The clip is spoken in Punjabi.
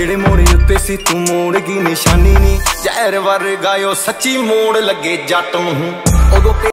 ਜਿਹੜੇ ਮੋੜੇ ਉੱਤੇ ਸੀ ਤੂੰ ਮੋੜ ਗਈ ਨਿਸ਼ਾਨੀ ਨੀ ਜ਼ਹਿਰ ਵਰਗਾ ਓ ਸੱਚੀ ਮੋੜ ਲੱਗੇ ਜੱਟ ਨੂੰ ਉਦੋਂ